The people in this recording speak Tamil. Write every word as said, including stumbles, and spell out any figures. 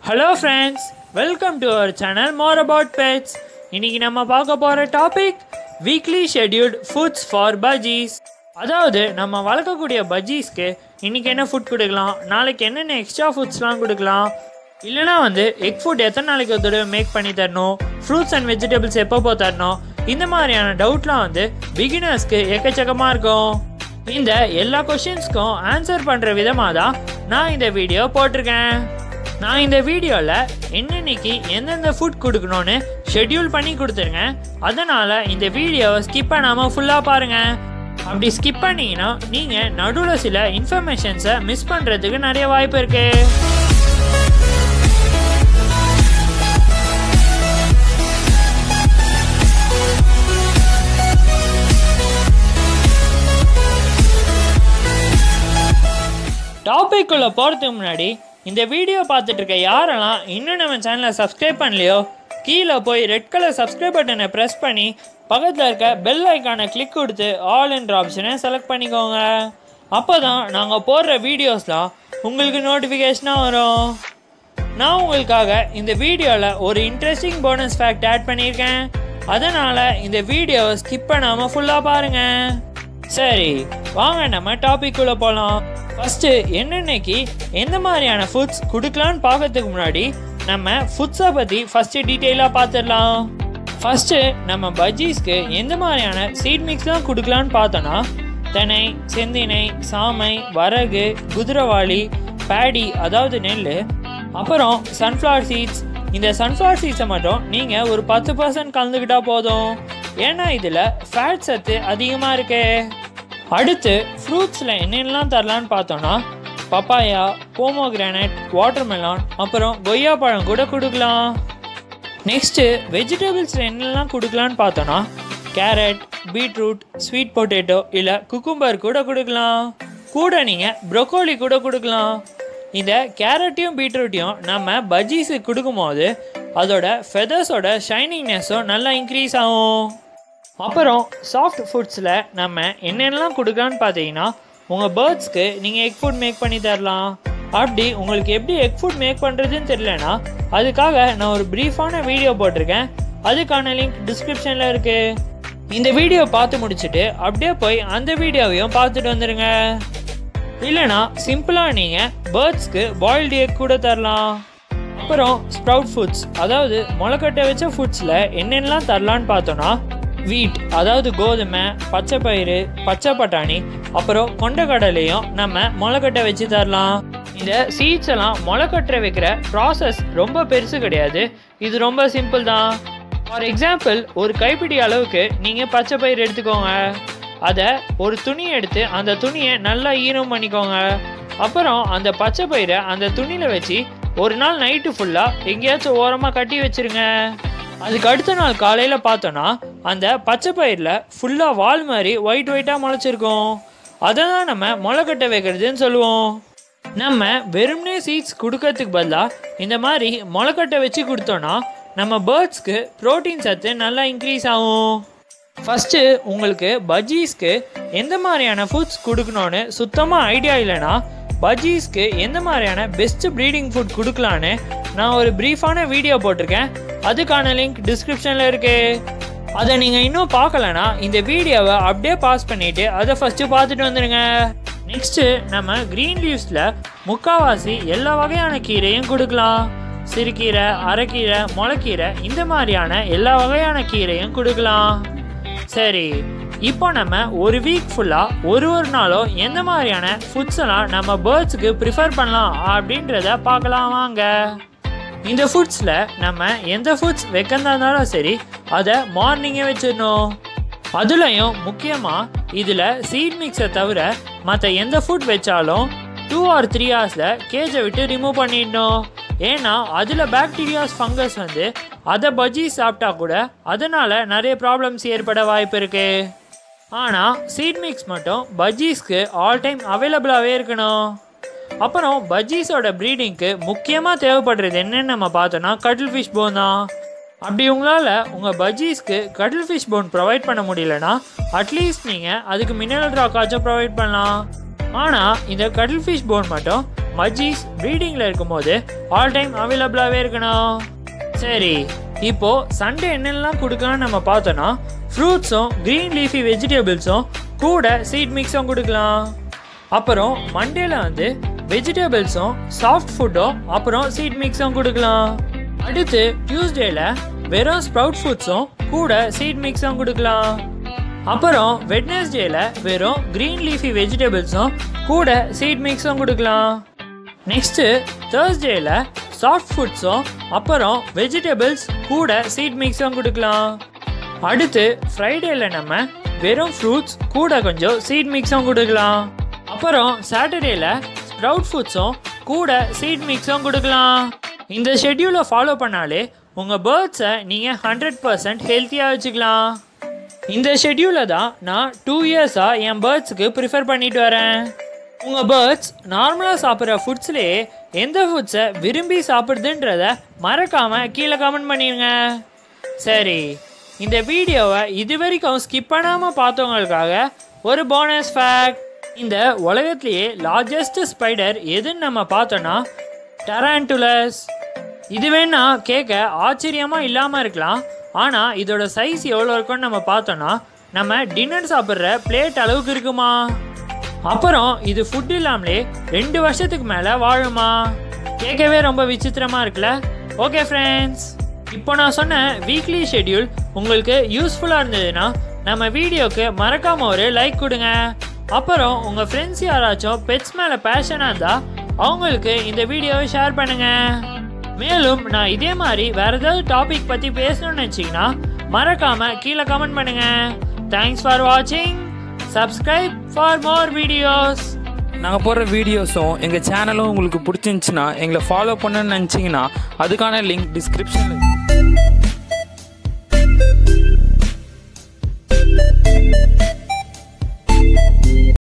Hello friends, welcome to our channel More About Pets. இன்னைக்கு நம்ம பார்க்க போற topic weekly scheduled foods for budgies. அதாவது நம்ம வளர்க்கக்கூடிய பஜ்ஜீஸ்க்கு இன்னைக்கு என்ன ஃபுட் கொடுக்கலாம், நாளைக்கு என்னென்ன எக்ஸ்ட்ரா ஃபுட்ஸ்லாம் கொடுக்கலாம், இல்லைனா வந்து எக் ஃபுட் எத்தனை நாளைக்கு ஒரு தடவை மேக் பண்ணி தரணும், ஃப்ரூட்ஸ் அண்ட் வெஜிடபிள்ஸ் எப்போ தரணும், இந்த மாதிரியான டவுட்லாம் வந்து பிகினர்ஸ்க்கு எக்கச்சக்கமாக இருக்கும். இந்த எல்லா கொஷின்ஸ்க்கும் ஆன்சர் பண்ணுற விதமாக தான் நான் இந்த வீடியோ போட்டிருக்கேன். நான் இந்த வீடியோவில் என்னென்னைக்கு எந்தெந்த ஃபுட் கொடுக்கணும்னு ஷெட்யூல் பண்ணி கொடுத்துருங்க. அதனால் இந்த வீடியோவை ஸ்கிப் பண்ணாமல் ஃபுல்லாக பாருங்கள். அப்படி ஸ்கிப் பண்ணிங்கன்னா நீங்கள் நடுவில் சில இன்ஃபர்மேஷன்ஸை மிஸ் பண்ணுறதுக்கு நிறைய வாய்ப்பு இருக்குது. டாபிக் குள்ள போகிறதுக்கு முன்னாடி இந்த வீடியோ பார்த்துட்டு இருக்க யாரெல்லாம் இன்னும் நம்ம சேனலை சப்ஸ்கிரைப் பண்ணலையோ கீழே போய் ரெட் கலர் சப்ஸ்கிரைப் பட்டனை ப்ரெஸ் பண்ணி பக்கத்தில் இருக்க பெல் ஐக்கானை கிளிக் கொடுத்து ஆல் என்ற ஆப்ஷனை செலக்ட் பண்ணிக்கோங்க. அப்போ தான் நாங்கள் போடுற வீடியோஸ்லாம் உங்களுக்கு நோட்டிஃபிகேஷனாக வரும். நான் உங்களுக்காக இந்த வீடியோவில் ஒரு இன்ட்ரெஸ்டிங் போனஸ் ஃபேக்ட் ஆட் பண்ணியிருக்கேன். அதனால் இந்த வீடியோவை ஸ்கிப் பண்ணாமல் ஃபுல்லாக பாருங்கள். சரி, வாங்க நம்ம டாபிக் குள்ள போகலாம். ஃபஸ்ட்டு என்னென்னைக்கு எந்த மாதிரியான ஃபுட்ஸ் கொடுக்கலான்னு பார்க்கறதுக்கு முன்னாடி நம்ம ஃபுட்ஸை பற்றி ஃபஸ்ட்டு டீட்டெயிலாக பார்த்துடலாம். ஃபஸ்ட்டு நம்ம பஜ்ஜீஸ்க்கு எந்த மாதிரியான சீட் மிக்ஸ்லாம் கொடுக்கலான்னு பார்த்தோன்னா தினை, செந்தினை, சாமை, வரகு, குதிரைவாளி, பேடி அதாவது நெல், அப்புறம் சன்ஃப்ளவர் சீட்ஸ். இந்த சன்ஃப்ளவர் சீட்ஸை மட்டும் நீங்கள் ஒரு பத்து பர்சன்ட் கலந்துக்கிட்டால் போதும், ஏன்னா இதில் ஃபேட் சத்து அதிகமாக இருக்கு. அடுத்து ஃப்ரூட்ஸில் என்னென்னலாம் தரலான்னு பார்த்தோன்னா பப்பாயா, போமோகிரானட், வாட்டர்மெலான், அப்புறம் கொய்யா பழம் கூட கொடுக்கலாம். நெக்ஸ்ட்டு வெஜிடபிள்ஸில் என்னெல்லாம் கொடுக்கலான்னு பார்த்தோன்னா கேரட், பீட்ரூட், ஸ்வீட் பொட்டேட்டோ இல்லை குக்கும்பர் கூட கொடுக்கலாம். கூட நீங்கள் ப்ரொக்கோலி கூட கொடுக்கலாம். இந்த கேரட்டையும் பீட்ரூட்டையும் நம்ம பஜ்ஜீஸுக்கு கொடுக்கும்போது அதோட ஃபெதர்ஸோட ஷைனிங்னஸும் நல்லா இன்க்ரீஸ் ஆகும். அப்புறம் சாஃப்ட் ஃபுட்ஸில் நம்ம என்னென்னலாம் கொடுக்கலான்னு பார்த்தீங்கன்னா உங்கள் பேர்ட்ஸ்க்கு நீங்கள் எக் ஃபுட் மேக் பண்ணி தரலாம். அப்படி உங்களுக்கு எப்படி எக் ஃபுட் மேக் பண்ணுறதுன்னு தெரியலனா அதுக்காக நான் ஒரு ப்ரீஃபான வீடியோ போட்டிருக்கேன். அதுக்கான லிங்க் டிஸ்கிரிப்ஷனில் இருக்குது. இந்த வீடியோ பார்த்து முடிச்சுட்டு அப்படியே போய் அந்த வீடியோவையும் பார்த்துட்டு வந்துடுங்க. இல்லைனா சிம்பிளாக நீங்கள் பேர்ட்ஸ்க்கு பாயில்டு எக் கூட தரலாம். அப்புறம் ஸ்ப்ரவுட் ஃபுட்ஸ் அதாவது முளைக்கட்டை வச்ச ஃபுட்ஸில் என்னென்னலாம் தரலான்னு பார்த்தோன்னா வீட் அதாவது கோதுமை, பச்சை பயிறு, பச்சை பட்டாணி, அப்புறம் கொண்டக்கடலையும் நம்ம முளைக்கட்டை வச்சு தரலாம். இந்த சீட்ஸ் எல்லாம் முளைக்கட்டை வைக்கிற ப்ராசஸ் ரொம்ப பெருசு கிடையாது, இது ரொம்ப சிம்பிள் தான். ஃபார் எக்ஸாம்பிள் ஒரு கைப்பிடி அளவுக்கு நீங்கள் பச்சை பயிர் எடுத்துக்கோங்க. அதை ஒரு துணி எடுத்து அந்த துணியை நல்லா ஈரம் பண்ணிக்கோங்க. அப்புறம் அந்த பச்சை பயிரை அந்த துணியில் வச்சு ஒரு நாள் நைட்டு ஃபுல்லாக எங்கேயாச்சும் ஓரமாக கட்டி வச்சுருங்க. அதுக்கு அடுத்த நாள் காலையில் பார்த்தோன்னா அந்த பச்சை பயிரில் ஃபுல்லாக வால் மாதிரி ஒயிட் ஒயிட்டாக முளைச்சிருக்கும். அதை தான் நம்ம முளைக்கட்டை வைக்கிறதுன்னு சொல்லுவோம். நம்ம வெறும்னே சீட்ஸ் கொடுக்கறதுக்கு பதிலாக இந்த மாதிரி முளைக்கட்டை வச்சு கொடுத்தோன்னா நம்ம பேர்ட்ஸ்க்கு ப்ரோட்டீன் சத்து நல்லா இன்க்ரீஸ் ஆகும். ஃபஸ்ட்டு உங்களுக்கு பஜ்ஜீஸ்க்கு எந்த மாதிரியான ஃபுட்ஸ் கொடுக்கணும்னு சுத்தமாக ஐடியா இல்லைன்னா பஜ்ஜீஸ்க்கு எந்த மாதிரியான பெஸ்ட் ப்ரீடிங் ஃபுட் கொடுக்கலான்னு நான் ஒரு ப்ரீஃபான வீடியோ போட்டிருக்கேன். அதுக்கான லிங்க் டிஸ்கிரிப்ஷனில் இருக்குது. அதை நீங்கள் இன்னும் பார்க்கலன்னா இந்த வீடியோவை அப்படியே பாஸ் பண்ணிவிட்டு அதை ஃபஸ்ட்டு பார்த்துட்டு வந்துடுங்க. நெக்ஸ்ட்டு நம்ம க்ரீன் லீவ்ஸில் முக்கால்வாசி எல்லா வகையான கீரையும் கொடுக்கலாம். சிறுகீரை, அரைக்கீரை, முளைக்கீரை இந்த மாதிரியான எல்லா வகையான கீரையும் கொடுக்கலாம். சரி, இப்போ நம்ம ஒரு வீக் ஃபுல்லாக ஒரு ஒரு நாளும் எந்த மாதிரியான ஃபுட்ஸ் எல்லாம் நம்ம பேர்ட்ஸுக்கு ப்ரிஃபர் பண்ணலாம் அப்படின்றத பார்க்கலாம் வாங்க. இந்த ஃபுட்ஸில் நம்ம எந்த ஃபுட்ஸ் வைக்கிறதா இருந்தாலும் சரி அதை மார்னிங்கே வச்சிடணும். அதுலேயும் முக்கியமாக இதில் சீட் மிக்ஸை தவிர மற்ற எந்த ஃபுட் வச்சாலும் டூ ஆர் த்ரீ ஹவர்ஸில் கேஜை விட்டு ரிமூவ் பண்ணிடணும். ஏன்னா அதில் பாக்டீரியாஸ், ஃபங்கஸ் வந்து அதை பஜ்ஜி சாப்பிட்டா கூட அதனால் நிறைய ப்ராப்ளம்ஸ் ஏற்பட வாய்ப்பு இருக்குது. ஆனால் சீட் மிக்ஸ் மட்டும் பஜ்ஜீஸ்க்கு ஆல் டைம் அவைலபிளாகவே இருக்கணும். அப்புறம் பஜ்ஜீஸோட ப்ரீடிங்க்கு முக்கியமாக தேவைப்படுறது என்னென்னு நம்ம பார்த்தோன்னா கட்டில் ஃபிஷ் போன் தான். அப்படி உங்களால் உங்கள் பஜ்ஜீஸ்க்கு கட்டில் ஃபிஷ் போன் ப்ரொவைட் பண்ண முடியலன்னா அட்லீஸ்ட் நீங்கள் அதுக்கு மினரல் ராக்காச்சும் ப்ரொவைட் பண்ணலாம். ஆனால் இந்த கட்டில் ஃபிஷ் போன் மட்டும் மஜ்ஜீஸ் ப்ரீடிங்கில் இருக்கும்போது ஆல் டைம் அவைலபிளாகவே இருக்கணும். சரி, இப்போ சண்டே என்னெல்லாம் கொடுக்கலாம்னு நம்ம பார்த்தோன்னா ஃப்ரூட்ஸும் க்ரீன் லீஃபி வெஜிடபிள்ஸும் கூட சீட் மிக்ஸும் கொடுக்கலாம். அப்புறம் மண்டேல வந்து வெஜிடபிள்ஸும் சாஃப்ட் ஃபுட்டும் அப்புறம் சீட் மிக்ஸும் கொடுக்கலாம். அடுத்து டியூஸ்டேல வெறும் ஸ்ப்ரவுட் ஃபுட்ஸும் கூட சீட் மிக்ஸும் கொடுக்கலாம். அப்புறம் வெட்னஸ்டேல வெறும் க்ரீன் லீஃபி வெஜிடபிள்ஸும் கூட சீட் மிக்ஸும் கொடுக்கலாம். நெக்ஸ்ட்டு தேர்ஸ்டேல சாஃப்ட் ஃபுட்ஸும் அப்புறம் வெஜிடபிள்ஸ் கூட சீட் மிக்ஸும் கொடுக்கலாம். அடுத்து ஃப்ரைடேல நம்ம வெறும் ஃப்ரூட்ஸ் கூட கொஞ்சம் சீட் மிக்ஸும் கொடுக்கலாம். அப்புறம் சாட்டர்டேல ஸ்ப்ரவுட் ஃபுட்ஸும் கூட சீட் மிக்ஸும் கொடுக்கலாம். இந்த ஷெட்யூலை ஃபாலோ பண்ணாலே உங்கள் பேர்ட்ஸை நீங்கள் ஹண்ட்ரட் பர்சன்ட் ஹெல்த்தியாக வச்சுக்கலாம். இந்த ஷெட்யூலை தான் நான் டூ இயர்ஸாக என் பேர்ட்ஸுக்கு ப்ரிஃபர் பண்ணிட்டு வரேன். உங்கள் பேர்ட்ஸ் நார்மலாக சாப்பிட்ற ஃபுட்ஸ்லேயே எந்த ஃபுட்ஸை விரும்பி சாப்பிடுதுன்றத மறக்காமல் கீழே கமெண்ட் பண்ணிடுங்க. சரி, இந்த வீடியோவை இது வரைக்கும் ஸ்கிப் பண்ணாமல் பார்த்தவங்களுக்காக ஒரு போனஸ் ஃபேக்ட். இந்த உலகத்திலேயே லார்ஜஸ்ட் ஸ்பைடர் எதுன்னு நம்ம பார்த்தோன்னா டரான்டுலஸ். இது வேணா கேட்க ஆச்சரியமாக இல்லாமல் இருக்கலாம், ஆனால் இதோட சைஸ் எவ்வளோ இருக்குன்னு நம்ம பார்த்தோன்னா நம்ம டின்னர் சாப்பிட்ற பிளேட் அளவுக்கு இருக்குமா. அப்புறம் இது ஃபுட் இல்லாமலே ரெண்டு வருஷத்துக்கு மேலே வாழுமா. கேட்கவே ரொம்ப விசித்திரமாக இருக்குல்ல. ஓகே ஃப்ரெண்ட்ஸ், இப்போ நான் சொன்ன வீக்லி ஷெட்யூல் உங்களுக்கு யூஸ்ஃபுல்லாக இருந்ததுன்னா நம்ம வீடியோக்கு மறக்காமல் ஒரு லைக் கொடுங்க. அப்புறம் உங்கள் ஃப்ரெண்ட்ஸ் யாராச்சும் பெட்ஸ் மேலே பேஷனாக இருந்தால் அவங்களுக்கு இந்த வீடியோவை ஷேர் பண்ணுங்கள். மேலும் நான் இதே மாதிரி வேறு ஏதாவது டாபிக் பற்றி பேசணும்னு நினச்சிங்கன்னா மறக்காமல் கீழே கமெண்ட் பண்ணுங்கள். தேங்க்ஸ் ஃபார் வாட்சிங். Subscribe for more videos. நாங்கள் போடுற வீடியோஸும் எங்கள் சேனலும் உங்களுக்கு பிடிச்சிருந்துச்சின்னா எங்களை ஃபாலோ பண்ணணும்னு நினச்சிங்கன்னா அதுக்கான லிங்க் டிஸ்கிரிப்ஷனில்